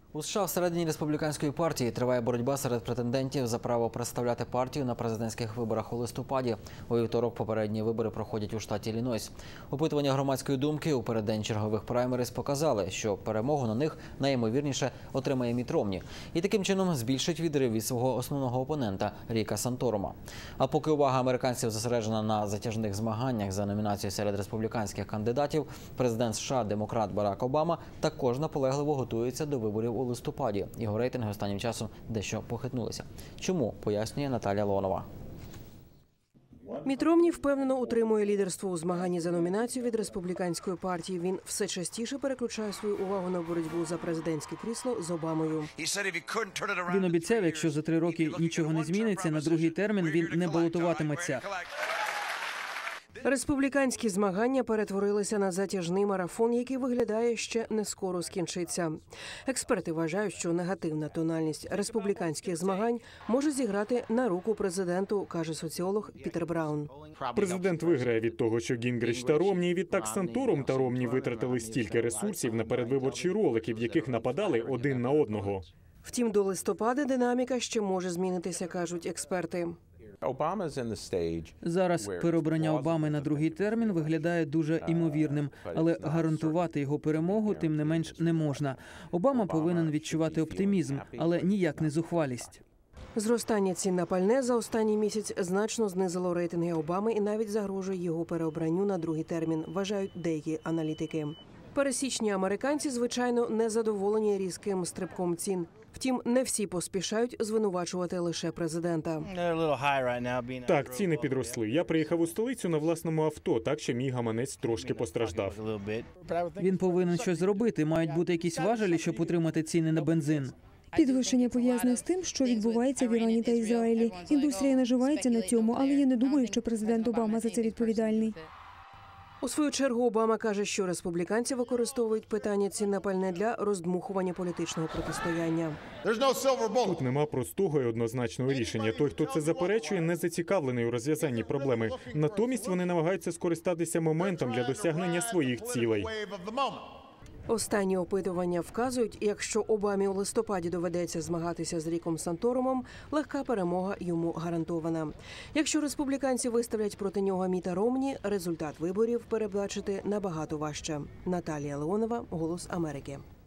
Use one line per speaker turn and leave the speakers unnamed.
У США всередині республіканської партії триває боротьба серед претендентів за право представляти партію на президентських виборах у листопаді. У вівторок попередні вибори проходять у штаті Іллінойс. Опитування громадської думки у переддень чергових праймериз показали, що перемогу на них найімовірніше отримає Мітт Ромні. І таким чином збільшить відрив від свого основного опонента Ріка Санторума. А поки увага американців зосереджена на затяжних змаганнях за номінацію серед республіканських кандидатів, президент США, демократ Барак Обама, також наполегливо готується до виборів у листопаді. Його рейтинги останнім часом дещо похитнулися. Чому, пояснює Наталія Леонова.
Мітт Ромні впевнено утримує лідерство у змаганні за номінацію від республіканської партії. Він все частіше переключає свою увагу на боротьбу за президентське крісло з Обамою.
Він обіцяв, якщо за 3 роки нічого не зміниться, на другий термін він не балотуватиметься.
Республіканські змагання перетворилися на затяжний марафон, який виглядає ще не скоро скінчиться. Експерти вважають, що негативна тональність республіканських змагань може зіграти на руку президенту, каже соціолог Пітер Браун.
Президент виграє від того, що Гінгріч та Ромні, відтак Санторум та Ромні витратили стільки ресурсів на передвиборчі ролики, в яких нападали один на одного.
Втім, до листопада динаміка ще може змінитися, кажуть експерти.
Зараз переобрання Обами на другий термін виглядає дуже імовірним, але гарантувати його перемогу тим не менш не можна. Обама повинен відчувати оптимізм, але ніяк не зухвалість.
Зростання цін на пальне за останній місяць значно знизило рейтинги Обами і навіть загрожує його переобранню на другий термін, вважають деякі аналітики. Пересічні американці, звичайно, не задоволені різким стрибком цін. Втім, не всі поспішають звинувачувати лише президента.
Так, ціни підросли. Я приїхав у столицю на власному авто, так що мій гаманець трошки постраждав.
Він повинен щось зробити, мають бути якісь важелі, щоб утримати ціни на бензин.
Підвищення пов'язане з тим, що відбувається в Ірані та Ізраїлі. Індустрія наживається на цьому, але я не думаю, що президент Обама за це відповідальний.
У свою чергу Обама каже, що республіканці використовують питання цін на пальне для роздмухування політичного протистояння.
Тут нема простого і однозначного рішення. Той, хто це заперечує, не зацікавлений у розв'язанні проблеми. Натомість вони намагаються скористатися моментом для досягнення своїх цілей.
Останні опитування вказують, якщо Обамі у листопаді доведеться змагатися з Ріком Санторумом, легка перемога йому гарантована. Якщо республіканці виставлять проти нього Мітта Ромні, результат виборів передбачити набагато важче. Наталія Леонова, «Голос Америки».